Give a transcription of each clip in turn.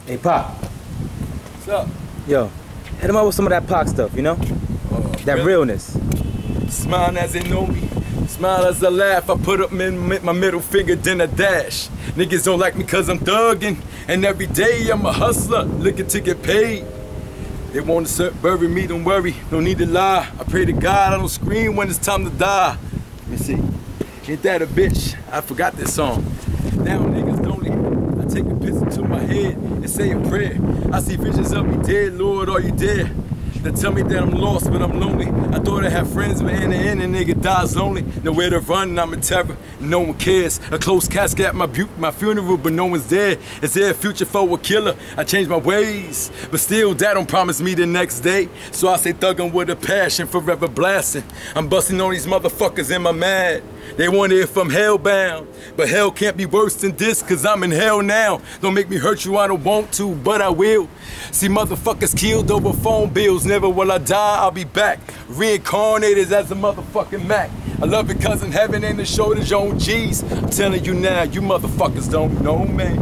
Hey, Pop. What's up? Yo, hit him up with some of that Pac stuff, you know? That really? realness. Smile as they know me. Smile as I laugh. I put up my middle finger, then I dash. Niggas don't like me cause I'm thugging. And every day I'm a hustler, looking to get paid. They want to bury me, don't worry, no need to lie. I pray to God I don't scream when it's time to die. Let me see. Ain't that a bitch? I forgot this song. Now niggas lonely. I take a piss into my head and say a prayer. I see visions of me dead, Lord, are you there? They tell me that I'm lost, but I'm lonely. I thought I had friends, but in the end, a nigga dies lonely. Nowhere to run, and I'm in terror. No one cares. A closed casket at my funeral, but no one's there. Is there a future for a killer? I changed my ways, but still, that don't promise me the next day. So I say thuggin' with a passion, forever blasting. I'm busting on these motherfuckers in my mad. They wonder if I'm hellbound, but hell can't be worse than this, cause I'm in hell now. Don't make me hurt you, I don't want to, but I will. See motherfuckers killed over phone bills, never will I die, I'll be back. Reincarnated as a motherfucking Mac. I love it cause in heaven ain't the shoulders on G's. I'm telling you now, you motherfuckers don't know, man.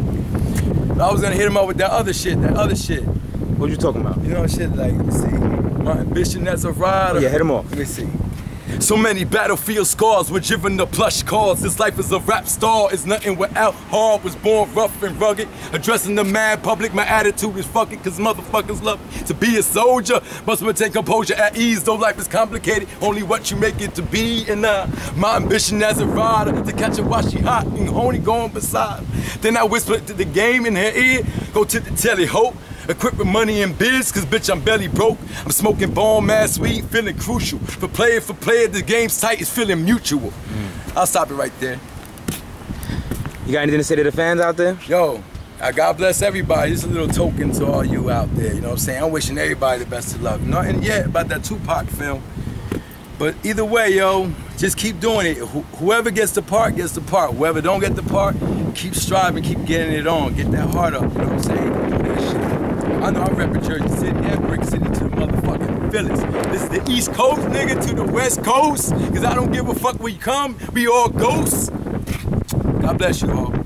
I was gonna hit him up with that other shit. What you talking about? You know, shit like, let's see, my ambition as a rider. Yeah, hit him off. Let me see. So many battlefield scars were driven to plush cars. This life is a rap star, it's nothing without hard. Was born rough and rugged, addressing the mad public. My attitude is fucking cause motherfuckers love to be a soldier. Must maintain composure at ease, though life is complicated. Only what you make it to be. And my ambition as a rider, to catch her while she hot and only going beside her. Then I whisper to the game in her ear, go to the telly, hope. Equipped with money and biz, cause bitch I'm belly broke. I'm smoking bomb ass weed, feeling crucial. For player, the game's tight, it's feeling mutual. I'll stop it right there. You got anything to say to the fans out there? Yo, God bless everybody. Just a little token to all you out there, you know what I'm saying? I'm wishing everybody the best of luck. Nothing yet about that Tupac film. But either way, yo, just keep doing it. Whoever gets the part, gets the part. Whoever don't get the part, keep striving, keep getting it on. Get that heart up, you know what I'm saying? Do that shit. I know I'm repping Jersey City and Brick City to the motherfucking Phillies. This is the East Coast, nigga, to the West Coast. Cause I don't give a fuck where you come, we all ghosts. God bless you all.